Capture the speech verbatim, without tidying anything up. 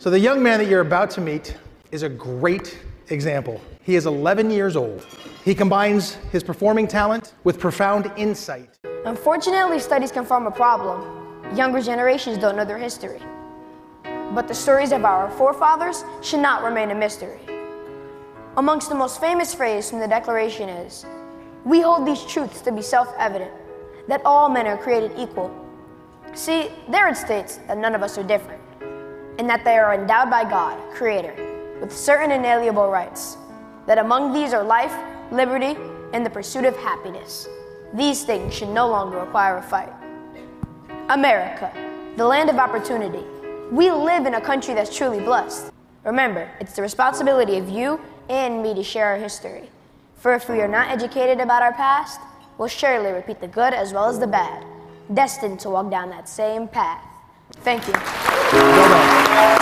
So the young man that you're about to meet is a great example. He is eleven years old. He combines his performing talent with profound insight. Unfortunately, studies confirm a problem. Younger generations don't know their history. But the stories of our forefathers should not remain a mystery. Amongst the most famous phrase from the Declaration is, "We hold these truths to be self-evident, that all men are created equal." See, there it states that none of us are different, and that they are endowed by God, Creator, with certain inalienable rights, that among these are life, liberty, and the pursuit of happiness. These things should no longer require a fight. America, the land of opportunity. We live in a country that's truly blessed. Remember, it's the responsibility of you and me to share our history. For if we are not educated about our past, we'll surely repeat the good as well as the bad, destined to walk down that same path. Thank you. Well done.